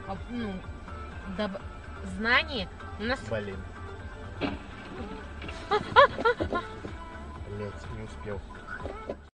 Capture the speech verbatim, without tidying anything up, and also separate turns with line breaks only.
ну, доб... знание у нас...
Блин. Блять, не успел.